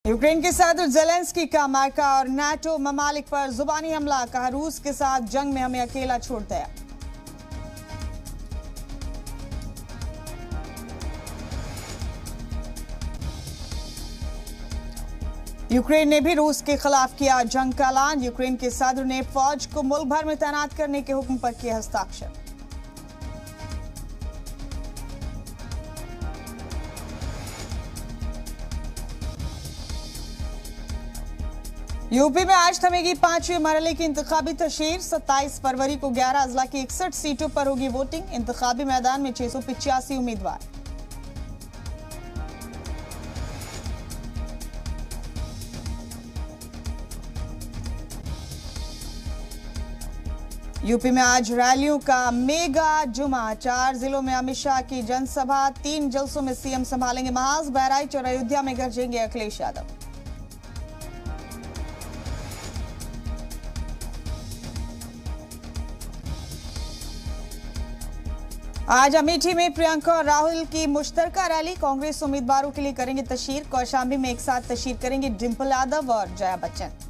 Ukraine के सदर Zelensky का अमेरिका और नाटो ममालिक पर जुबानी हमला, कहा रूस के साथ जंग में हमें अकेला छोड़ दिया। यूक्रेन ने भी रूस के खिलाफ किया जंग का ऐलान। यूक्रेन के सदर ने फौज को मुल्क भर में तैनात करने के हुक्म पर किए हस्ताक्षर। यूपी में आज थमेगी 5वें मरहले की इंतखाबी तशरीर। 27 फरवरी को 11 अजला की 61 सीटों पर होगी वोटिंग। इंतखाबी मैदान में 685 उम्मीदवार। यूपी में आज रैलियों का मेगा जुमा। 4 जिलों में अमित शाह की जनसभा। 3 जलसों में सीएम संभालेंगे महाज। बहराइच और अयोध्या में गरजेंगे अखिलेश यादव। आज अमेठी में प्रियंका और राहुल की मुश्तरका रैली। कांग्रेस उम्मीदवारों के लिए करेंगे तशहीर। कौशाम्बी में एक साथ तशहीर करेंगे डिंपल यादव और जया बच्चन।